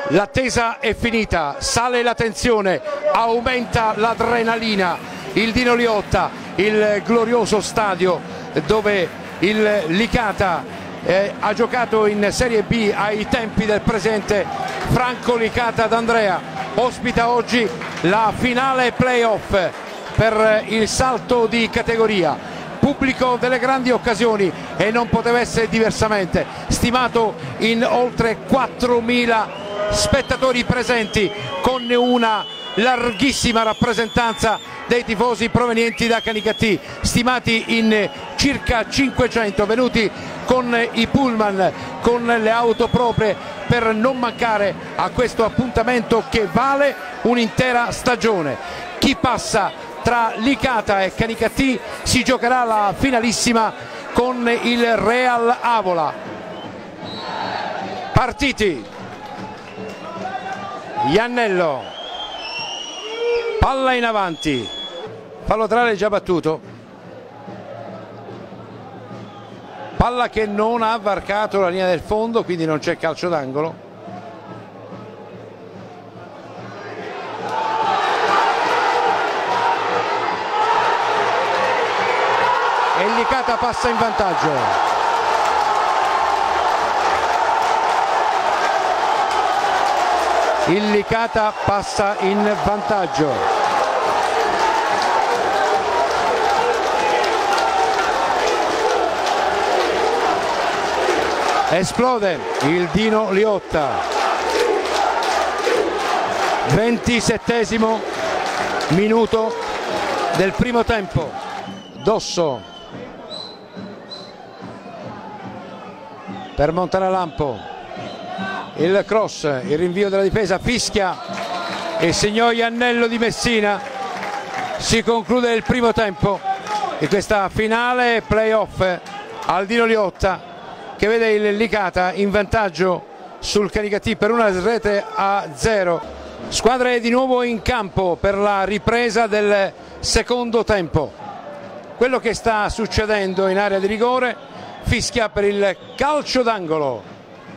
L'attesa è finita, sale la tensione, aumenta l'adrenalina. Il Dino Liotta, il glorioso stadio dove il Licata ha giocato in Serie B ai tempi del presidente Franco Licata d'Andrea, ospita oggi la finale playoff per il salto di categoria. Pubblico delle grandi occasioni e non poteva essere diversamente, stimato in oltre 4.000 spettatori presenti, con una larghissima rappresentanza dei tifosi provenienti da Canicattì, stimati in circa 500, venuti con i pullman, con le auto proprie, per non mancare a questo appuntamento che vale un'intera stagione. Chi passa tra Licata e Canicattì si giocherà la finalissima con il Real Avola. Partiti. Iannello, palla in avanti, fallo laterale già battuto, palla che non ha varcato la linea del fondo, quindi non c'è calcio d'angolo. E il Licata passa in vantaggio. Il Licata passa in vantaggio. Esplode il Dino Liotta. 27° minuto del primo tempo. Dosso per Montanalampo. Il cross, il rinvio della difesa, fischia e segnò Iannello di Messina. Si conclude il primo tempo di questa finale playoff al Dino Liotta, che vede il Licata in vantaggio sul Canicattì per 1-0. Squadre di nuovo in campo per la ripresa del secondo tempo. Quello che sta succedendo in area di rigore, fischia per il calcio d'angolo.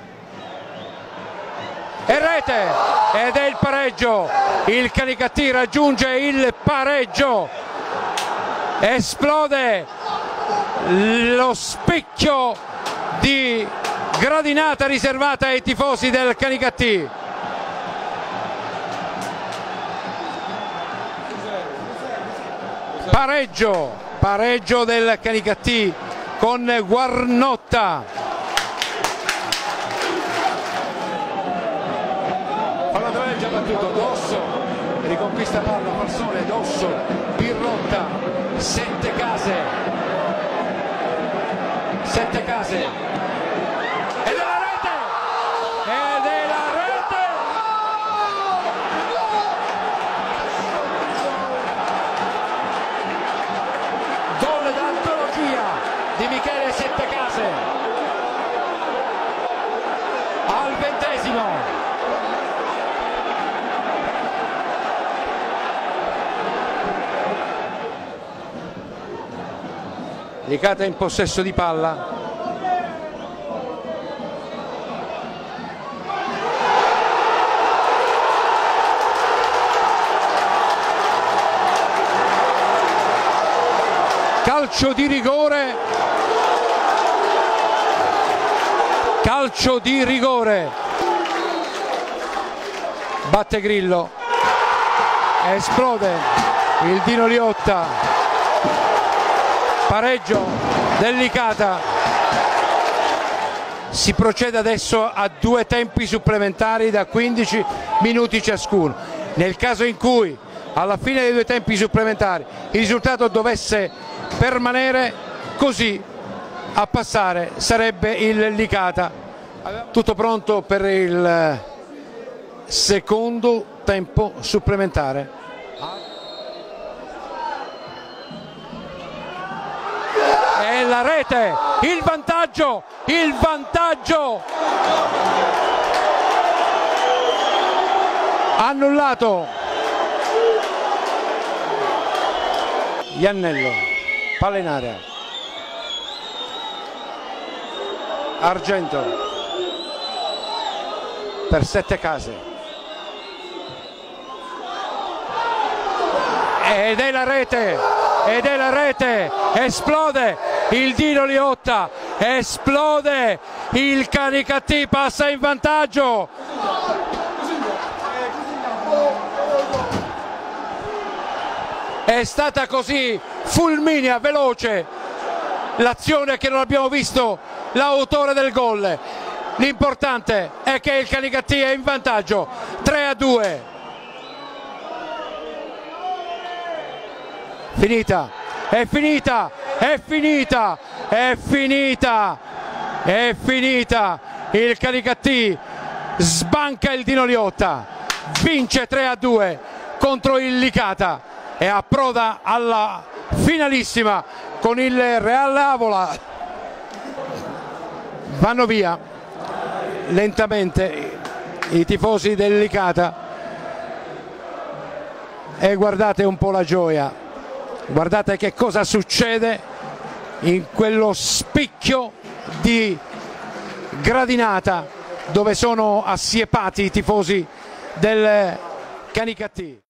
E rete, ed è il pareggio. Il Canicattì raggiunge il pareggio, esplode lo specchio di gradinata riservata ai tifosi del Canicattì. Pareggio del Canicattì con Guarnotta. Già battuto, Dosso riconquista palla, Farsone, Dosso, Birrotta, 7 case, ed è la rete, gol d'antologia di Michele Settecase al 20°. Licata in possesso di palla. Calcio di rigore. Calcio di rigore. Batte Grillo. Esplode il Dino Liotta. Pareggio del Licata. Si procede adesso a 2 tempi supplementari da 15 minuti ciascuno. Nel caso in cui alla fine dei 2 tempi supplementari il risultato dovesse permanere così, a passare sarebbe il Licata. Tutto pronto per il secondo tempo supplementare. E la rete, il vantaggio, annullato. Iannello, palla in area, Argento, per Sette Case, ed è la rete, esplode il Dino Liotta, esplode, il Canicattì passa in vantaggio. È stata così fulminea, veloce l'azione che non abbiamo visto l'autore del gol. L'importante è che il Canicattì è in vantaggio 3-2. Finita, è finita, è finita, è finita, è finita. Il Canicattì sbanca il Dino Liotta, vince 3-2 contro il Licata e approda alla finalissima con il Real Avola. Vanno via lentamente i tifosi del Licata e guardate un po' la gioia, guardate che cosa succede in quello spicchio di gradinata dove sono assiepati i tifosi del Canicattì.